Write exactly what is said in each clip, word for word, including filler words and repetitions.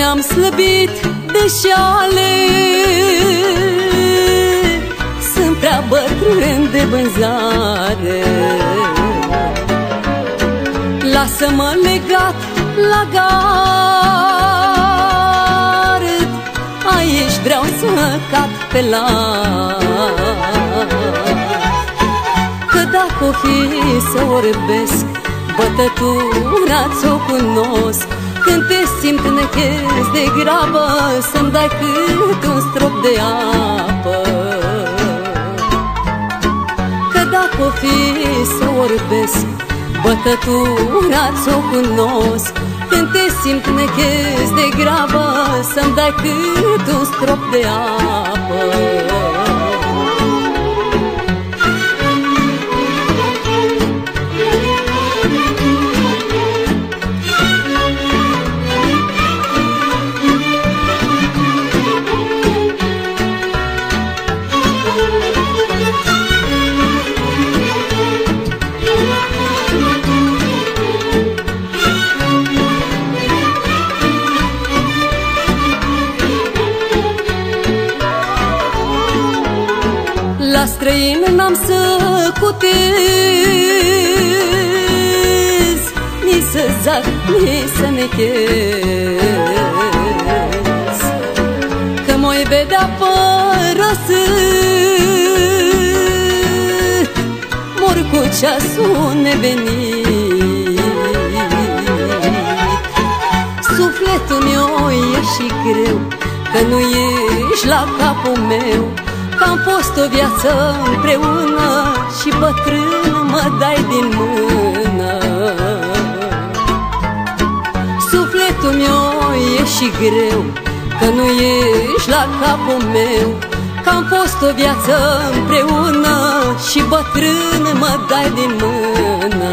mi-am slăbit de șale, sunt prea bătrân de vânzare. Lasă-mă legat la gard, aici vreau să cad pe lar. Că dacă o fi să orbesc, bătătura ți-o cunosc. Când te simt nechez de grabă, să-mi dai cât un strop de apă. Că dacă o fi să orbesc, bătătura ți-o cunosc. Când te simt nechez de grabă, să-mi dai cât un strop de apă. La străin n-am să cutez, nici să zac, nici să nechez. Că m-oi vedea fără sât, mor cu ceasul nevenit. Sufletul meu e și greu, că nu ești la capul meu. Că-am fost o viață împreună și bătrân mă dai din mână. Sufletul meu e și greu, că nu ești la capul meu. Că-am fost o viață împreună și bătrân mă dai din mână.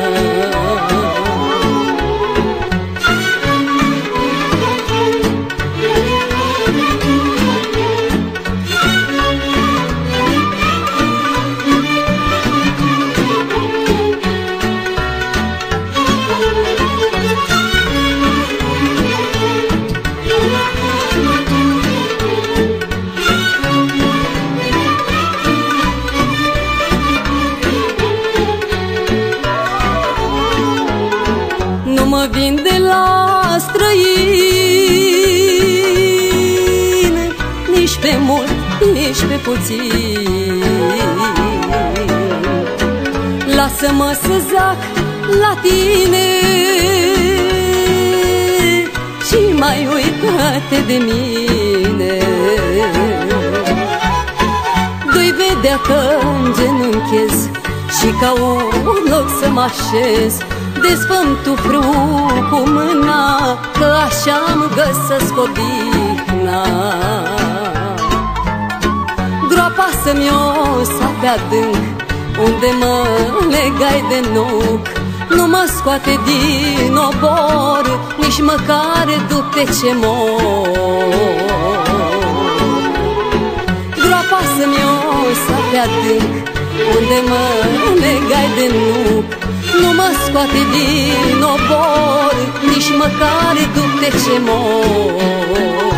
Nu mă vin de la străin, nici pe mult, nici pe puțin. Lasă-mă să zac la tine și mai uită-te de mine. Doi vedea că îngenunchez și ca un loc să mă așez. Desfăm tu frâu cu mâna, că așa-mi găsesc odihna. Groapa să-mi o sape adânc, unde mă legai de nuc. Nu mă scoate din obor, nici măcar după ce mor. Groapa să-mi o sape adânc, unde mă legai de nuc. Nu mă scoate din obor, nici măcar după ce mor.